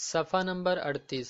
صفحہ نمبر 38۔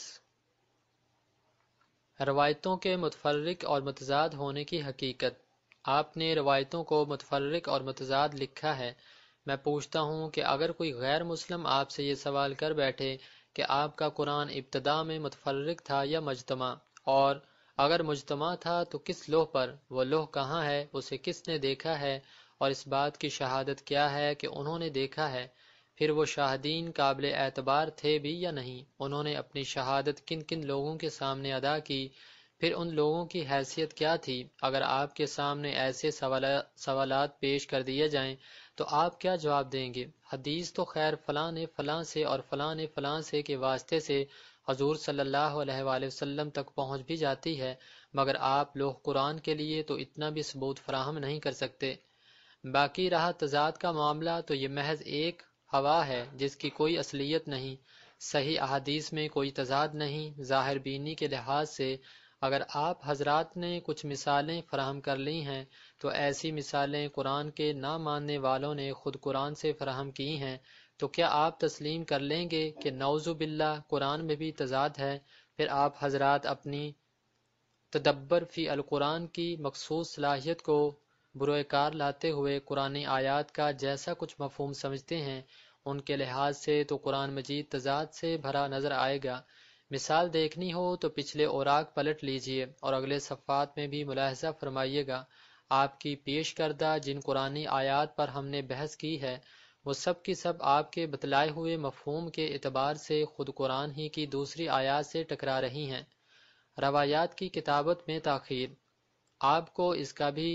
روایتوں کے متفرق اور متضاد ہونے کی حقیقت۔ آپ نے روایتوں کو متفرق اور متضاد لکھا ہے۔ میں پوچھتا ہوں کہ اگر کوئی غیر مسلم آپ سے یہ سوال کر بیٹھے کہ آپ کا قرآن ابتدا میں متفرق تھا یا مجتمع، اور اگر مجتمع تھا تو کس لوح پر، وہ لوح کہاں ہے، اسے کس نے دیکھا ہے، اور اس بات کی شہادت کیا ہے کہ انہوں نے دیکھا ہے، پھر وہ شاہدین قابل اعتبار تھے بھی یا نہیں، انہوں نے اپنی شہادت کن کن لوگوں کے سامنے ادا کی، پھر ان لوگوں کی حیثیت کیا تھی؟ اگر آپ کے سامنے ایسے سوالات پیش کر دیے جائیں تو آپ کیا جواب دیں گے؟ حدیث تو خیر فلاں نے فلاں سے اور فلاں نے فلاں سے کے واسطے سے حضور صلی اللہ علیہ وآلہ وسلم تک پہنچ بھی جاتی ہے، مگر آپ لوح قرآن کے لیے تو اتنا بھی ثبوت فراہم نہیں کر سکتے۔ باقی رہا تضاد کا معاملہ، تو یہ محض ایک ہوا ہے جس کی کوئی اصلیت نہیں۔ صحیح احادیث میں کوئی تضاد نہیں۔ ظاہر بینی کے لحاظ سے اگر آپ حضرات نے کچھ مثالیں فراہم کر لی ہیں تو ایسی مثالیں قرآن کے نہ ماننے والوں نے خود قرآن سے فراہم کی ہیں، تو کیا آپ تسلیم کر لیں گے کہ نعوذ باللہ قرآن میں بھی تضاد ہے؟ پھر آپ حضرات اپنی تدبر فی القرآن کی مخصوص صلاحیت کو بروئے کار لاتے ہوئے قرآن آیات کا جیسا کچھ مفہوم سمجھتے ہیں، ان کے لحاظ سے تو قرآن مجید تضاد سے بھرا نظر آئے گا۔ مثال دیکھنی ہو تو پچھلے اوراق پلٹ لیجئے اور اگلے صفحات میں بھی ملاحظہ فرمائیے گا۔ آپ کی پیش کردہ جن قرآنی آیات پر ہم نے بحث کی ہے، وہ سب کی سب آپ کے بتلائے ہوئے مفہوم کے اعتبار سے خود قرآن ہی کی دوسری آیات سے ٹکرا رہی ہیں۔ روایات کی کتابت میں تاخیر۔ آپ کو اس کا بھی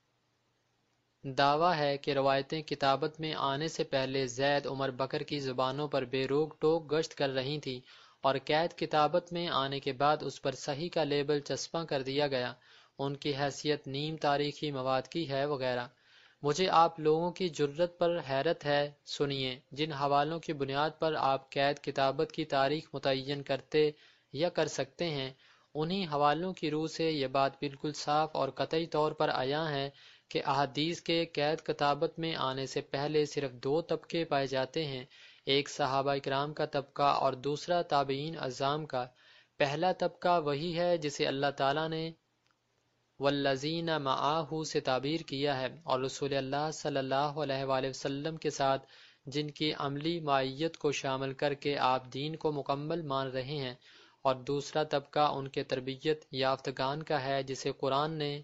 دعویٰ ہے کہ روایتیں کتابت میں آنے سے پہلے زید عمر بکر کی زبانوں پر بے روک ٹوک گشت کر رہی تھیں، اور قید کتابت میں آنے کے بعد اس پر صحیح کا لیبل چسپاں کر دیا گیا۔ ان کی حیثیت نیم تاریخی مواد کی ہے وغیرہ۔ مجھے آپ لوگوں کی جرت پر حیرت ہے۔ سنیے، جن حوالوں کی بنیاد پر آپ قید کتابت کی تاریخ متعین کرتے یا کر سکتے ہیں، انہی حوالوں کی روح سے یہ بات بالکل صاف اور قطعی طور پر عیاں ہے کہ احادیث کے قید کتابت میں آنے سے پہلے صرف دو طبقے پائے جاتے ہیں، ایک صحابہ اکرام کا طبقہ اور دوسرا تابعین اعظام کا۔ پہلا طبقہ وہی ہے جسے اللہ تعالیٰ نے والذین معاہ سے تعبیر کیا ہے، اور رسول اللہ صلی اللہ علیہ وآلہ وسلم کے ساتھ جن کی عملی معیت کو شامل کر کے آپ دین کو مکمل مان رہے ہیں، اور دوسرا طبقہ ان کے تربیت یافتگان کا ہے جسے قرآن نے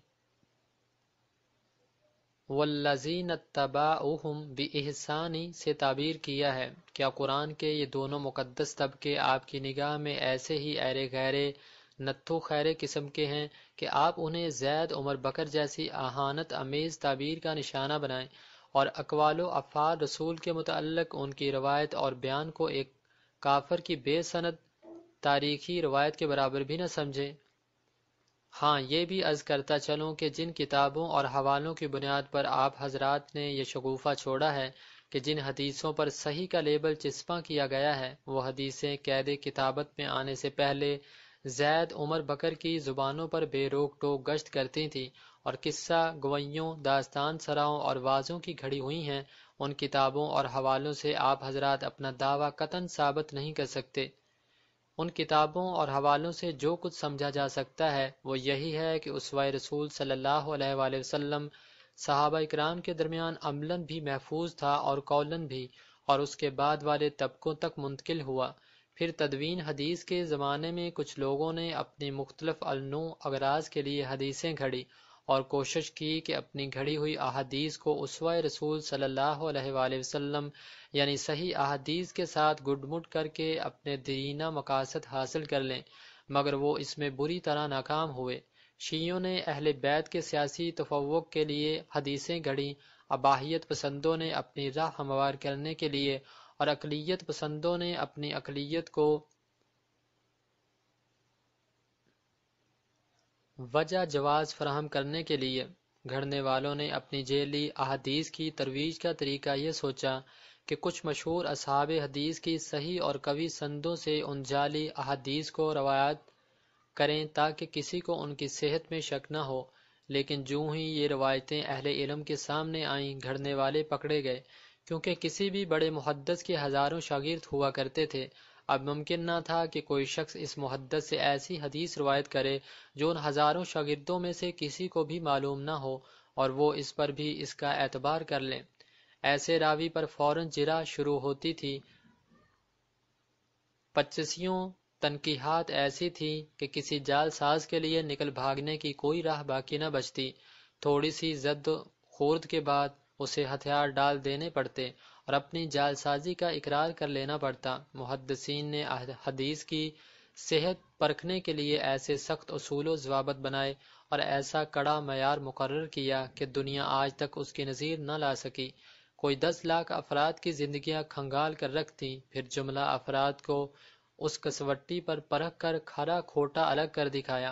والذین اتبعوہم بإحسان سے تعبیر کیا ہے۔ کیا قرآن کے یہ دونوں مقدس طبقے آپ کی نگاہ میں ایسے ہی ایرے غیرے نتھو خیرے قسم کے ہیں کہ آپ انہیں زید عمر بکر جیسی اہانت امیز تعبیر کا نشانہ بنائیں، اور اقوال و افعال رسول کے متعلق ان کی روایت اور بیان کو ایک کافر کی بے سند تاریخی روایت کے برابر بھی نہ سمجھیں؟ ہاں، یہ بھی عرض کرتا چلوں کہ جن کتابوں اور حوالوں کی بنیاد پر آپ حضرات نے یہ شگوفہ چھوڑا ہے کہ جن حدیثوں پر صحیح کا لیبل چسپاں کیا گیا ہے، وہ حدیثیں قید کتابت میں آنے سے پہلے زید عمر بکر کی زبانوں پر بے روک ٹوک گشت کرتی تھیں، اور قصہ گوئیوں، داستان سراؤں اور وعظوں کی گھڑی ہوئی ہیں، ان کتابوں اور حوالوں سے آپ حضرات اپنا دعویٰ قطعاً ثابت نہیں کر سکتے۔ ان کتابوں اور حوالوں سے جو کچھ سمجھا جا سکتا ہے وہ یہی ہے کہ اسوہ رسول صلی اللہ علیہ وآلہ وسلم صحابہ اکرام کے درمیان عملاً بھی محفوظ تھا اور قولاً بھی، اور اس کے بعد والے طبقوں تک منتقل ہوا۔ پھر تدوین حدیث کے زمانے میں کچھ لوگوں نے اپنی مختلف النوع اغراض کے لیے حدیثیں گھڑی اور کوشش کی کہ اپنی گھڑی ہوئی احادیث کو اسوہ رسول صلی اللہ علیہ وآلہ وسلم یعنی صحیح احادیث کے ساتھ گڈ مڈ کر کے اپنے دیرینہ مقاصد حاصل کر لیں، مگر وہ اس میں بری طرح ناکام ہوئے۔ شیعوں نے اہل بیت کے سیاسی تفوق کے لیے حدیثیں گھڑیں، اباحیت پسندوں نے اپنی راہ ہموار کرنے کے لیے، اور اقلیت پسندوں نے اپنی اقلیت کو وجہ جواز فراہم کرنے کے لیے۔ گھڑنے والوں نے اپنی جعلی احادیث کی ترویج کا طریقہ یہ سوچا کہ کچھ مشہور اصحاب حدیث کی صحیح اور قوی سندوں سے ان جعلی احادیث کو روایت کریں تاکہ کسی کو ان کی صحت میں شک نہ ہو، لیکن جوں ہی یہ روایتیں اہل علم کے سامنے آئیں، گھڑنے والے پکڑے گئے، کیونکہ کسی بھی بڑے محدث کے ہزاروں شاگرد ہوا کرتے تھے۔ اب ممکن نہ تھا کہ کوئی شخص اس محدث سے ایسی حدیث روایت کرے جو ان ہزاروں شاگردوں میں سے کسی کو بھی معلوم نہ ہو اور وہ اس پر بھی اس کا اعتبار کر لیں۔ ایسے راوی پر فوراً جرح شروع ہوتی تھی۔ پچیسیوں تنقیحات ایسی تھی کہ کسی جال ساز کے لیے نکل بھاگنے کی کوئی راہ باقی نہ بچتی۔ تھوڑی سی زد خورد کے بعد اسے ہتھیار ڈال دینے پڑتے اور اپنی جال سازی کا اقرار کر لینا پڑتا۔ محدثین نے حدیث کی صحت پرکھنے کے لیے ایسے سخت اصول و ضوابط بنائے اور ایسا کڑا معیار مقرر کیا کہ دنیا آج تک اس کی نظیر نہ لا سکی۔ کوئی 10 لاکھ افراد کی زندگیاں کھنگال کر رکھ دیں، پھر جملہ افراد کو اس کسوٹی پر پرکھ کر کھرا کھوٹا الگ کر دکھایا۔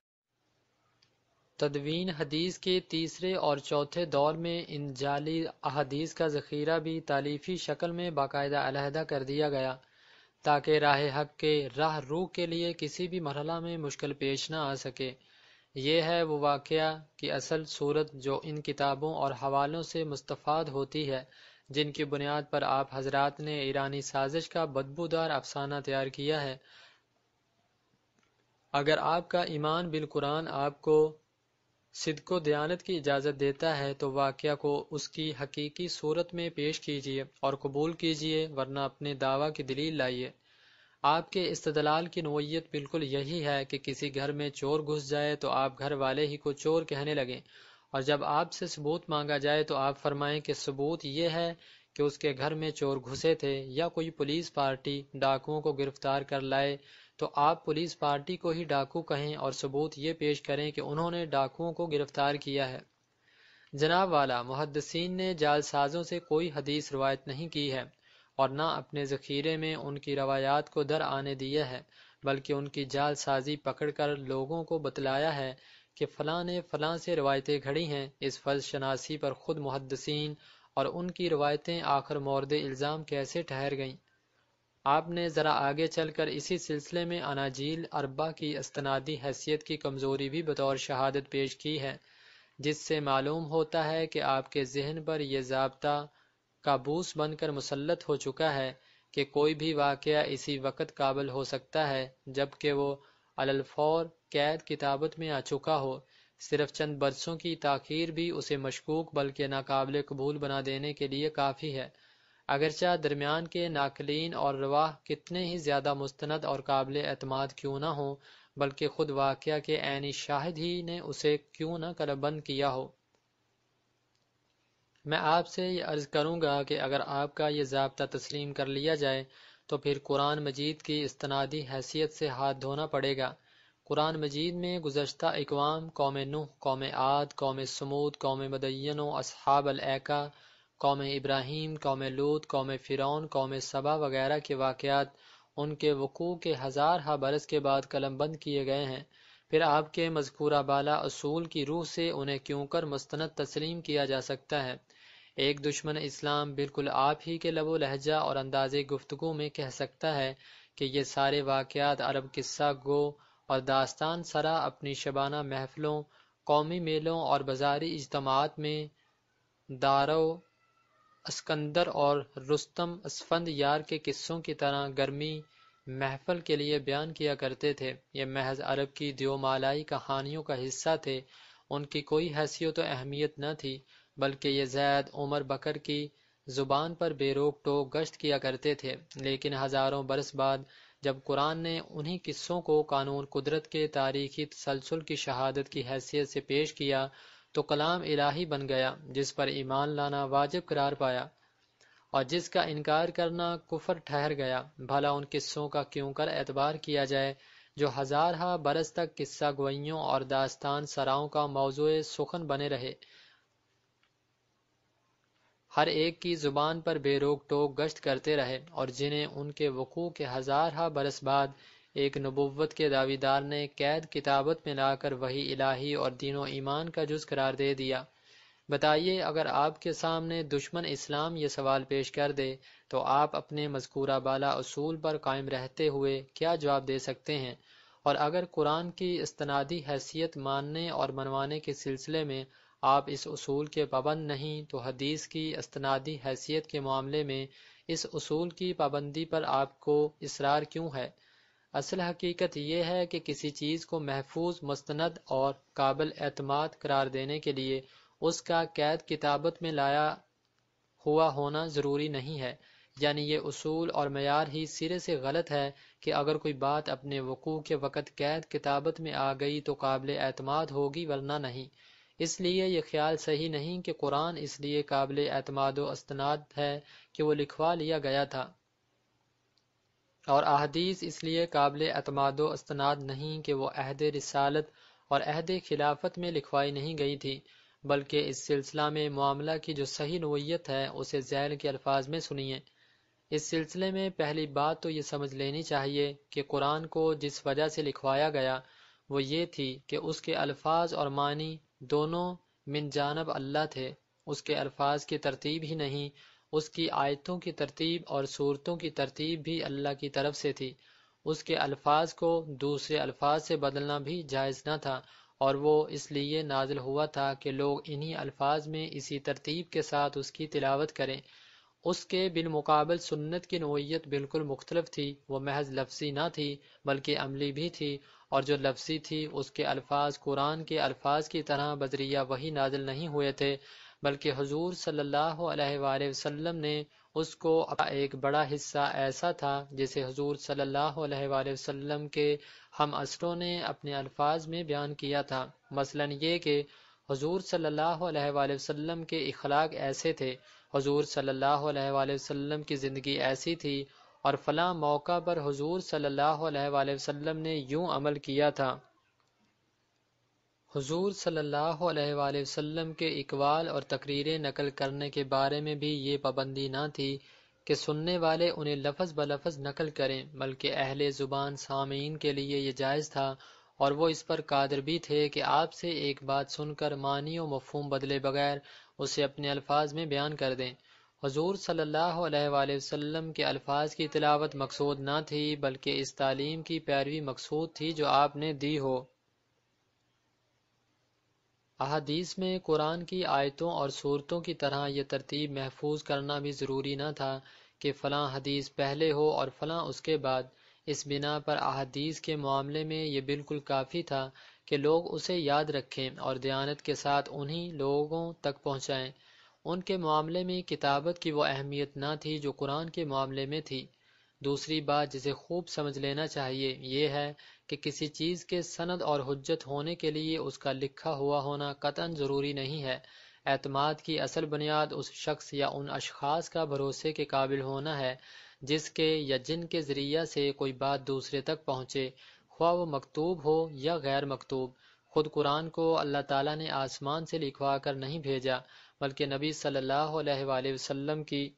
تدوین حدیث کے تیسرے اور چوتھے دور میں ان جعلی احادیث کا ذخیرہ بھی تالیفی شکل میں باقاعدہ علیحدہ کر دیا گیا تاکہ راہ حق کے راہ رو کے لیے کسی بھی مرحلہ میں مشکل پیش نہ آ سکے۔ یہ ہے وہ واقعہ کی اصل صورت جو ان کتابوں اور حوالوں سے مستفاد ہوتی ہے جن کی بنیاد پر آپ حضرات نے ایرانی سازش کا بدبودار افسانہ تیار کیا ہے۔ اگر آپ کا ایمان بالقرآن آپ کو صدق و دیانت کی اجازت دیتا ہے تو واقعہ کو اس کی حقیقی صورت میں پیش کیجیے اور قبول کیجیے، ورنہ اپنے دعویٰ کی دلیل لائیے۔ آپ کے استدلال کی نوعیت بالکل یہی ہے کہ کسی گھر میں چور گھس جائے تو آپ گھر والے ہی کو چور کہنے لگیں، اور جب آپ سے ثبوت مانگا جائے تو آپ فرمائیں کہ ثبوت یہ ہے کہ اس کے گھر میں چور گھسے تھے، یا کوئی پولیس پارٹی ڈاکوؤں کو گرفتار کر لائے تو آپ پولیس پارٹی کو ہی ڈاکو کہیں اور ثبوت یہ پیش کریں کہ انہوں نے ڈاکوؤں کو گرفتار کیا ہے۔ جناب والا، محدثین نے جعل سازوں سے کوئی حدیث روایت نہیں کی ہے اور نہ اپنے ذخیرے میں ان کی روایات کو در آنے دیا ہے، بلکہ ان کی جعل سازی پکڑ کر لوگوں کو بتلایا ہے کہ فلاں نے فلاں سے روایتیں گھڑی ہیں۔ اس فرض شناسی پر خود محدثین اور ان کی روایتیں آخر مورد الزام کیسے ٹھہر گئیں؟ آپ نے ذرا آگے چل کر اسی سلسلے میں اناجیل اربع کی استنادی حیثیت کی کمزوری بھی بطور شہادت پیش کی ہے، جس سے معلوم ہوتا ہے کہ آپ کے ذہن پر یہ ضابطہ کابوس بن کر مسلط ہو چکا ہے کہ کوئی بھی واقعہ اسی وقت قابل ہو سکتا ہے جب کہ وہ علی الفور قید کتابت میں آ چکا ہو۔ صرف چند برسوں کی تاخیر بھی اسے مشکوک بلکہ ناقابل قبول بنا دینے کے لیے کافی ہے، اگرچہ درمیان کے ناقلین اور رواہ کتنے ہی زیادہ مستند اور قابل اعتماد کیوں نہ ہوں، بلکہ خود واقعہ کے عینی شاہد ہی نے اسے کیوں نہ قلم بند کیا ہو۔ میں آپ سے یہ عرض کروں گا کہ اگر آپ کا یہ ضابطہ تسلیم کر لیا جائے تو پھر قرآن مجید کی استنادی حیثیت سے ہاتھ دھونا پڑے گا۔ قرآن مجید میں گزشتہ اقوام، قوم نوح، قوم عاد، قوم سمود، قوم مدین و اصحاب الایکہ، قوم ابراہیم، قوم لوط، قوم فرعون، قوم سبا وغیرہ کے واقعات ان کے وقوع کے ہزارہا برس کے بعد قلم بند کیے گئے ہیں۔ پھر آپ کے مذکورہ بالا اصول کی روح سے انہیں کیوں کر مستند تسلیم کیا جا سکتا ہے؟ ایک دشمن اسلام بالکل آپ ہی کے لب و لہجہ اور انداز گفتگو میں کہہ سکتا ہے کہ یہ سارے واقعات عرب قصہ گو اور داستان سرا اپنی شبانہ محفلوں، قومی میلوں اور بازاری اجتماعات میں دارو اسکندر اور رستم اسفند یار کے قصوں کی طرح گرمی محفل کے لیے بیان کیا کرتے تھے۔ یہ محض عرب کی دیو مالائی کہانیوں کا حصہ تھے، ان کی کوئی حیثیت و اہمیت نہ تھی، بلکہ یہ زید، عمر، بکر کی زبان پر بے روک ٹوک گشت کیا کرتے تھے۔ لیکن ہزاروں برس بعد جب قرآن نے انہی قصوں کو قانون قدرت کے تاریخی تسلسل کی شہادت کی حیثیت سے پیش کیا تو کلام الہی بن گیا جس پر ایمان لانا واجب قرار پایا اور جس کا انکار کرنا کفر ٹھہر گیا۔ بھلا ان قصوں کا کیوں کر اعتبار کیا جائے جو ہزارہا برس تک قصہ گوئیوں اور داستان سراؤں کا موضوع سخن بنے رہے، ہر ایک کی زبان پر بے روک ٹوک گشت کرتے رہے، اور جنہیں ان کے وقوع کے ہزارہا برس بعد ایک نبوت کے دعویدار نے قید کتابت میں لا کر وحی الہی اور دین و ایمان کا جز قرار دے دیا۔ بتائیے، اگر آپ کے سامنے دشمن اسلام یہ سوال پیش کر دے تو آپ اپنے مذکورہ بالا اصول پر قائم رہتے ہوئے کیا جواب دے سکتے ہیں؟ اور اگر قرآن کی استنادی حیثیت ماننے اور منوانے کے سلسلے میں آپ اس اصول کے پابند نہیں تو حدیث کی استنادی حیثیت کے معاملے میں اس اصول کی پابندی پر آپ کو اصرار کیوں ہے؟ اصل حقیقت یہ ہے کہ کسی چیز کو محفوظ، مستند اور قابل اعتماد قرار دینے کے لیے اس کا قید کتابت میں لایا ہوا ہونا ضروری نہیں ہے۔ یعنی یہ اصول اور معیار ہی سرے سے غلط ہے کہ اگر کوئی بات اپنے وقوع کے وقت قید کتابت میں آ گئی تو قابل اعتماد ہوگی ورنہ نہیں۔ اس لیے یہ خیال صحیح نہیں کہ قرآن اس لیے قابل اعتماد و استناد ہے کہ وہ لکھوا لیا گیا تھا، اور احادیث اس لیے قابل اعتماد و استناد نہیں کہ وہ عہد رسالت اور عہد خلافت میں لکھوائی نہیں گئی تھی، بلکہ اس سلسلہ میں معاملہ کی جو صحیح نوعیت ہے اسے ذیل کے الفاظ میں سنیے۔ اس سلسلے میں پہلی بات تو یہ سمجھ لینی چاہیے کہ قرآن کو جس وجہ سے لکھوایا گیا وہ یہ تھی کہ اس کے الفاظ اور معنی دونوں من جانب اللہ تھے۔ اس کے الفاظ کی ترتیب ہی نہیں، اس کی آیتوں کی ترتیب اور صورتوں کی ترتیب بھی اللہ کی طرف سے تھی۔ اس کے الفاظ کو دوسرے الفاظ سے بدلنا بھی جائز نہ تھا، اور وہ اس لیے نازل ہوا تھا کہ لوگ انہی الفاظ میں اسی ترتیب کے ساتھ اس کی تلاوت کریں۔ اس کے بالمقابل سنت کی نوعیت بالکل مختلف تھی، وہ محض لفظی نہ تھی بلکہ عملی بھی تھی، اور جو لفظی تھی اس کے الفاظ قرآن کے الفاظ کی طرح بذریعہ وحی نازل نہیں ہوئے تھے، بلکہ حضور صلی اللہ علیہ وآلہ وسلم نے اس کو ایک بڑا حصہ ایسا تھا جسے حضور صلی اللہ علیہ وآلہ وسلم کے ہم عصروں نے اپنے الفاظ میں بیان کیا تھا۔ مثلا یہ کہ حضور صلی اللہ علیہ وآلہ وسلم کے اخلاق ایسے تھے، حضور صلی اللہ علیہ وآلہ وسلم کی زندگی ایسی تھی، اور فلاں موقع پر حضور صلی اللہ علیہ وآلہ وسلم نے یوں عمل کیا تھا۔ حضور صلی اللہ علیہ وآلہ وسلم کے اقوال اور تقریریں نقل کرنے کے بارے میں بھی یہ پابندی نہ تھی کہ سننے والے انہیں لفظ بلفظ نقل کریں، بلکہ اہل زبان سامعین کے لیے یہ جائز تھا، اور وہ اس پر قادر بھی تھے کہ آپ سے ایک بات سن کر معنی و مفہوم بدلے بغیر اسے اپنے الفاظ میں بیان کر دیں۔ حضور صلی اللہ علیہ وآلہ وسلم کے الفاظ کی تلاوت مقصود نہ تھی، بلکہ اس تعلیم کی پیروی مقصود تھی جو آپ نے دی ہو۔ احادیث میں قرآن کی آیتوں اور صورتوں کی طرح یہ ترتیب محفوظ کرنا بھی ضروری نہ تھا کہ فلاں حدیث پہلے ہو اور فلاں اس کے بعد۔ اس بنا پر احادیث کے معاملے میں یہ بالکل کافی تھا کہ لوگ اسے یاد رکھیں اور دیانت کے ساتھ انہی لوگوں تک پہنچائیں۔ ان کے معاملے میں کتابت کی وہ اہمیت نہ تھی جو قرآن کے معاملے میں تھی۔ دوسری بات جسے خوب سمجھ لینا چاہیے یہ ہے کہ کسی چیز کے سند اور حجت ہونے کے لیے اس کا لکھا ہوا ہونا قطعاً ضروری نہیں ہے۔ اعتماد کی اصل بنیاد اس شخص یا ان اشخاص کا بھروسے کے قابل ہونا ہے جس کے یا جن کے ذریعہ سے کوئی بات دوسرے تک پہنچے، خواہ وہ مکتوب ہو یا غیر مکتوب۔ خود قرآن کو اللہ تعالیٰ نے آسمان سے لکھوا کر نہیں بھیجا، بلکہ نبی صلی اللہ علیہ وآلہ وسلم کی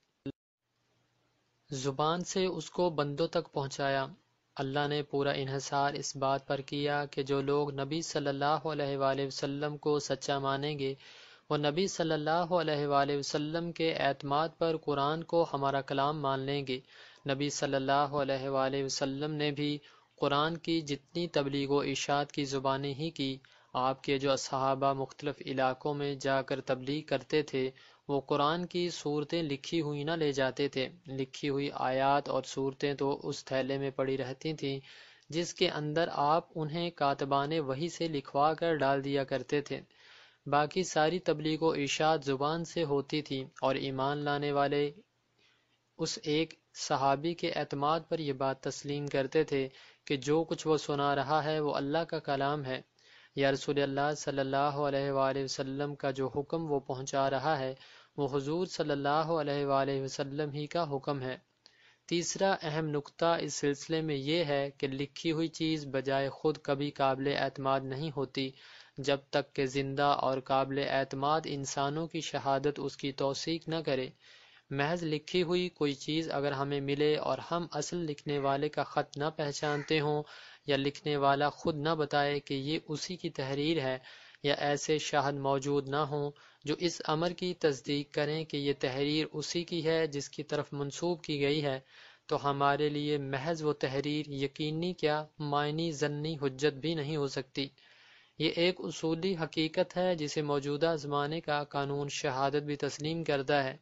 زبان سے اس کو بندوں تک پہنچایا۔ اللہ نے پورا انحصار اس بات پر کیا کہ جو لوگ نبی صلی اللہ علیہ وآلہ وسلم کو سچا مانیں گے وہ نبی صلی اللہ علیہ وآلہ وسلم کے اعتماد پر قرآن کو ہمارا کلام مان لیں گے۔ نبی صلی اللہ علیہ وآلہ وسلم نے بھی قرآن کی جتنی تبلیغ و اشاعت کی زبانیں ہی کی۔ آپ کے جو صحابہ مختلف علاقوں میں جا کر تبلیغ کرتے تھے وہ قرآن کی صورتیں لکھی ہوئی نہ لے جاتے تھے، لکھی ہوئی آیات اور صورتیں تو اس تھیلے میں پڑی رہتی تھیں جس کے اندر آپ انہیں کاتبان وحی سے لکھوا کر ڈال دیا کرتے تھے۔ باقی ساری تبلیغ و اشاعت زبان سے ہوتی تھی، اور ایمان لانے والے اس ایک صحابی کے اعتماد پر یہ بات تسلیم کرتے تھے کہ جو کچھ وہ سنا رہا ہے وہ اللہ کا کلام ہے، یا رسول اللہ صلی اللہ علیہ وآلہ وسلم کا جو حکم وہ پہنچا رہا ہے وہ حضور صلی اللہ علیہ وآلہ وسلم ہی کا حکم ہے۔ تیسرا اہم نقطہ اس سلسلے میں یہ ہے کہ لکھی ہوئی چیز بجائے خود کبھی قابل اعتماد نہیں ہوتی جب تک کہ زندہ اور قابل اعتماد انسانوں کی شہادت اس کی توثیق نہ کرے۔ محض لکھی ہوئی کوئی چیز اگر ہمیں ملے اور ہم اصل لکھنے والے کا خط نہ پہچانتے ہوں، یا لکھنے والا خود نہ بتائے کہ یہ اسی کی تحریر ہے، یا ایسے شاہد موجود نہ ہوں جو اس امر کی تصدیق کریں کہ یہ تحریر اسی کی ہے جس کی طرف منسوب کی گئی ہے، تو ہمارے لیے محض وہ تحریر یقینی کیا معنی ظنی حجت بھی نہیں ہو سکتی۔ یہ ایک اصولی حقیقت ہے جسے موجودہ زمانے کا قانون شہادت بھی تسلیم کرتا ہے،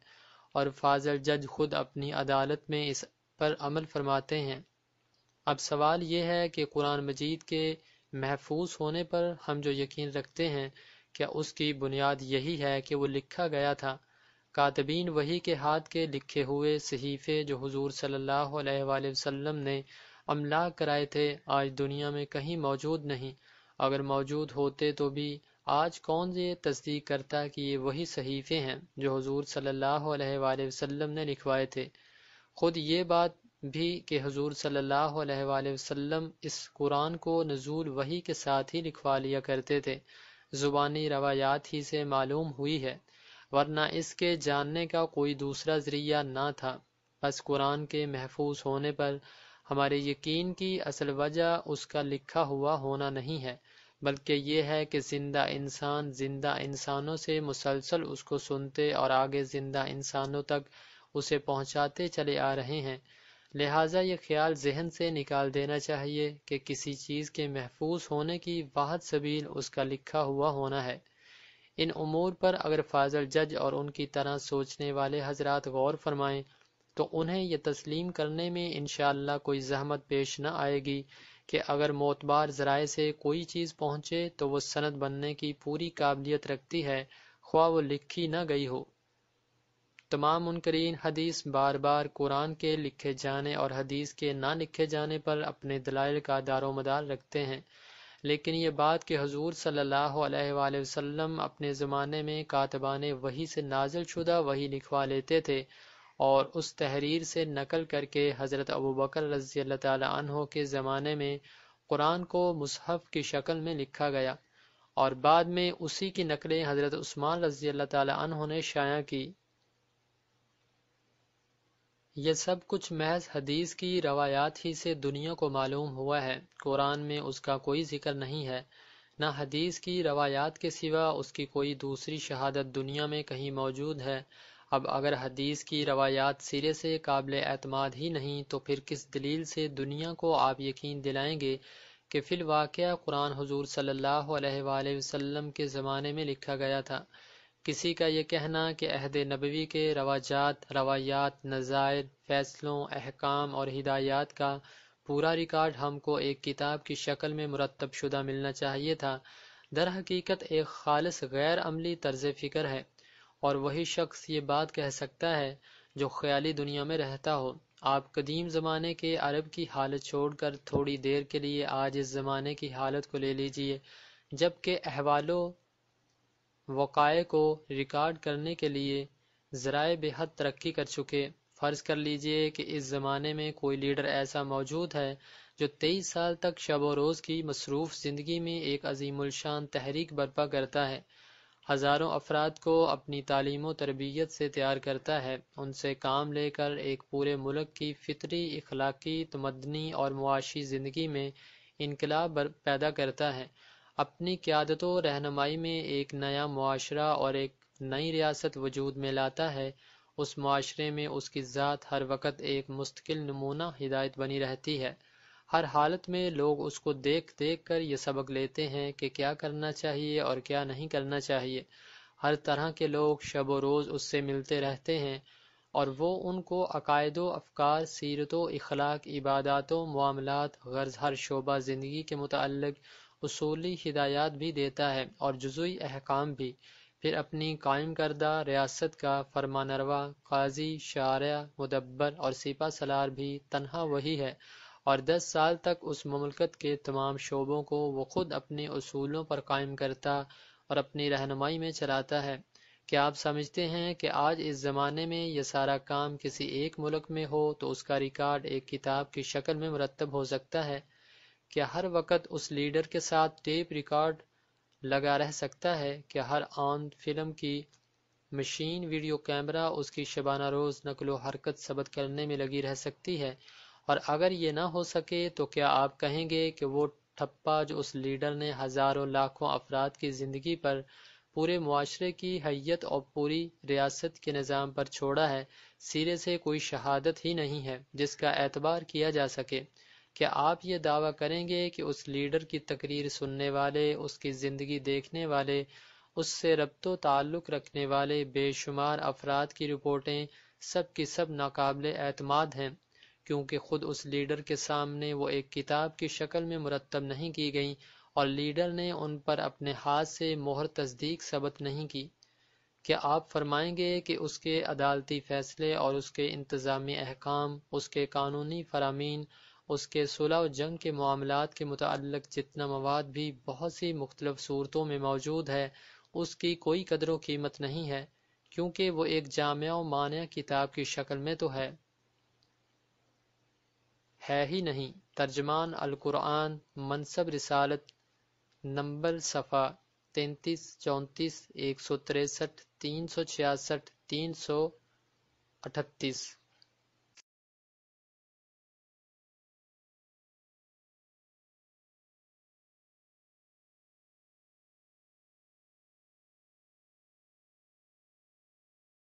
اور فاضل جج خود اپنی عدالت میں اس پر عمل فرماتے ہیں۔ اب سوال یہ ہے کہ قرآن مجید کے محفوظ ہونے پر ہم جو یقین رکھتے ہیں، کیا اس کی بنیاد یہی ہے کہ وہ لکھا گیا تھا؟ کاتبین وحی کے ہاتھ کے لکھے ہوئے صحیفے جو حضور صلی اللہ علیہ وآلہ وسلم نے املا کرائے تھے آج دنیا میں کہیں موجود نہیں۔ اگر موجود ہوتے تو بھی آج کون یہ تصدیق کرتا کہ یہ وہی صحیفے ہیں جو حضور صلی اللہ علیہ وآلہ وسلم نے لکھوائے تھے؟ خود یہ بات بھی کہ حضور صلی اللہ علیہ وآلہ وسلم اس قرآن کو نزول وحی کے ساتھ ہی لکھوا لیا کرتے تھے، زبانی روایات ہی سے معلوم ہوئی ہے، ورنہ اس کے جاننے کا کوئی دوسرا ذریعہ نہ تھا۔ بس قرآن کے محفوظ ہونے پر ہمارے یقین کی اصل وجہ اس کا لکھا ہوا ہونا نہیں ہے، بلکہ یہ ہے کہ زندہ انسانوں سے مسلسل اس کو سنتے اور آگے زندہ انسانوں تک اسے پہنچاتے چلے آ رہے ہیں۔ لہٰذا یہ خیال ذہن سے نکال دینا چاہیے کہ کسی چیز کے محفوظ ہونے کی واحد سبیل اس کا لکھا ہوا ہونا ہے۔ ان امور پر اگر فاضل جج اور ان کی طرح سوچنے والے حضرات غور فرمائیں تو انہیں یہ تسلیم کرنے میں انشاءاللہ کوئی زحمت پیش نہ آئے گی کہ اگر معتبر ذرائع سے کوئی چیز پہنچے تو وہ سند بننے کی پوری قابلیت رکھتی ہے، خواہ وہ لکھی نہ گئی ہو۔ تمام منکرین حدیث بار بار قرآن کے لکھے جانے اور حدیث کے نہ لکھے جانے پر اپنے دلائل کا دار و مدار رکھتے ہیں، لیکن یہ بات کہ حضور صلی اللہ علیہ وآلہ وسلم اپنے زمانے میں کاتبان وحی سے نازل شدہ وحی لکھوا لیتے تھے اور اس تحریر سے نقل کر کے حضرت ابوبکر رضی اللہ تعالی عنہ کے زمانے میں قرآن کو مصحف کی شکل میں لکھا گیا اور بعد میں اسی کی نقلیں حضرت عثمان رضی اللہ تعالی عنہ نے شائع کی۔ یہ سب کچھ محض حدیث کی روایات ہی سے دنیا کو معلوم ہوا ہے، قرآن میں اس کا کوئی ذکر نہیں ہے، نہ حدیث کی روایات کے سوا اس کی کوئی دوسری شہادت دنیا میں کہیں موجود ہے۔ اب اگر حدیث کی روایات سرے سے قابل اعتماد ہی نہیں تو پھر کس دلیل سے دنیا کو آپ یقین دلائیں گے کہ فی الواقعہ قرآن حضور صلی اللہ علیہ وآلہ وسلم کے زمانے میں لکھا گیا تھا؟ کسی کا یہ کہنا کہ عہد نبوی کے رواجات، روایات، نظائر، فیصلوں، احکام اور ہدایات کا پورا ریکارڈ ہم کو ایک کتاب کی شکل میں مرتب شدہ ملنا چاہیے تھا، در حقیقت ایک خالص غیر عملی طرز فکر ہے، اور وہی شخص یہ بات کہہ سکتا ہے جو خیالی دنیا میں رہتا ہو۔ آپ قدیم زمانے کے عرب کی حالت چھوڑ کر تھوڑی دیر کے لیے آج اس زمانے کی حالت کو لے لیجئے، جب کہ احوال و وقائع کو ریکارڈ کرنے کے لیے ذرائع بے حد ترقی کر چکے۔ فرض کر لیجئے کہ اس زمانے میں کوئی لیڈر ایسا موجود ہے جو 23 سال تک شب و روز کی مصروف زندگی میں ایک عظیم الشان تحریک برپا کرتا ہے، ہزاروں افراد کو اپنی تعلیم و تربیت سے تیار کرتا ہے، ان سے کام لے کر ایک پورے ملک کی فطری، اخلاقی، تمدنی اور معاشی زندگی میں انقلاب پیدا کرتا ہے، اپنی قیادت و رہنمائی میں ایک نیا معاشرہ اور ایک نئی ریاست وجود میں لاتا ہے، اس معاشرے میں اس کی ذات ہر وقت ایک مستقل نمونہ ہدایت بنی رہتی ہے، ہر حالت میں لوگ اس کو دیکھ دیکھ کر یہ سبق لیتے ہیں کہ کیا کرنا چاہیے اور کیا نہیں کرنا چاہیے، ہر طرح کے لوگ شب و روز اس سے ملتے رہتے ہیں اور وہ ان کو عقائد و افکار، سیرت و اخلاق، عبادات و معاملات، غرض ہر شعبہ زندگی کے متعلق اصولی ہدایات بھی دیتا ہے اور جزوی احکام بھی، پھر اپنی قائم کردہ ریاست کا فرمانروا، قاضی، شارع، مدبر اور سپہ سالار بھی تنہا وہی ہے، اور 10 سال تک اس مملکت کے تمام شعبوں کو وہ خود اپنے اصولوں پر قائم کرتا اور اپنی رہنمائی میں چلاتا ہے۔ کیا آپ سمجھتے ہیں کہ آج اس زمانے میں یہ سارا کام کسی ایک ملک میں ہو تو اس کا ریکارڈ ایک کتاب کی شکل میں مرتب ہو سکتا ہے؟ کیا ہر وقت اس لیڈر کے ساتھ ٹیپ ریکارڈ لگا رہ سکتا ہے؟ کیا ہر آن فلم کی مشین، ویڈیو کیمرہ اس کی شبانہ روز نقل و حرکت ثبت کرنے میں لگی رہ سکتی ہے؟ اور اگر یہ نہ ہو سکے تو کیا آپ کہیں گے کہ وہ ٹھپا جو اس لیڈر نے ہزاروں لاکھوں افراد کی زندگی پر، پورے معاشرے کی حیت اور پوری ریاست کے نظام پر چھوڑا ہے، سرے سے کوئی شہادت ہی نہیں ہے جس کا اعتبار کیا جا سکے؟ کیا آپ یہ دعویٰ کریں گے کہ اس لیڈر کی تقریر سننے والے، اس کی زندگی دیکھنے والے اس سے ربط و تعلق رکھنے والے بے شمار افراد کی رپورٹیں سب کی سب ناقابل اعتماد ہیں، کیونکہ خود اس لیڈر کے سامنے وہ ایک کتاب کی شکل میں مرتب نہیں کی گئیں اور لیڈر نے ان پر اپنے ہاتھ سے مہر تصدیق ثبت نہیں کی۔ کیا آپ فرمائیں گے کہ اس کے عدالتی فیصلے اور اس کے انتظامی احکام، اس کے قانونی فرامین، اس کے صلح و جنگ کے معاملات کے متعلق جتنا مواد بھی بہت سی مختلف صورتوں میں موجود ہے، اس کی کوئی قدر و قیمت نہیں ہے، کیونکہ وہ ایک جامع و مانع کتاب کی شکل میں تو ہے ہی نہیں۔ ترجمان القرآن منصب رسالت نمبر صفحہ 33 34 163 366 338